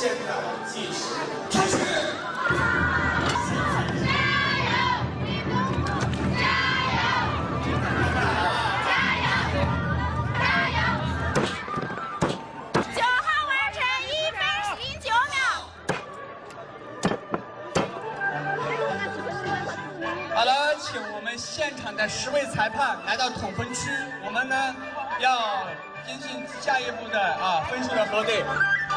现在计时开始。 好了，请我们现场的10位裁判来到统分区，我们呢要进行下一步的分数的核对。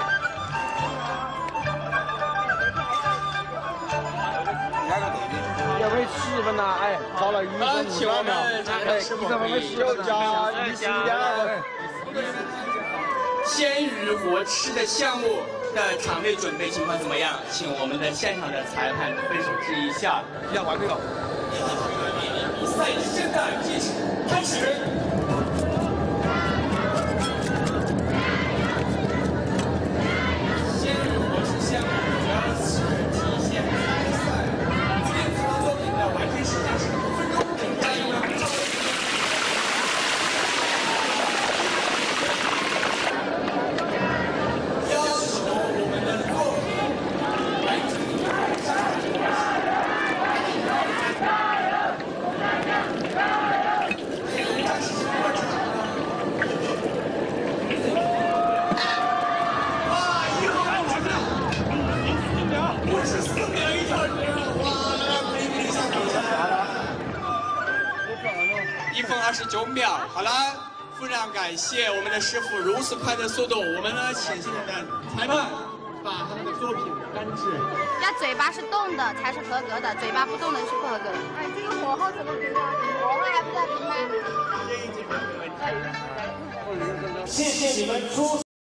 要会10分呐，哎，到了1分请我们 1分会10分加1分。 鲜鱼活吃的项目的场内准备情况怎么样？请我们的现场的裁判分手制一下。 要完了。 比赛现在计时开始。鲜鱼活吃项目主要是体现参赛电子作品的完成时间是5分钟，加油了！要求我们的作品完成54秒一条鱼，哇，可以比一下比一下。 1分29秒，好了，非常感谢我们的师傅如此快的速度。我们呢，请现在的裁判把他们的作品安置。 要嘴巴是动的才是合格的，嘴巴不动的是不合格的。哎，这个火候怎么评啊？火候还不在评吗？ 谢谢你们出。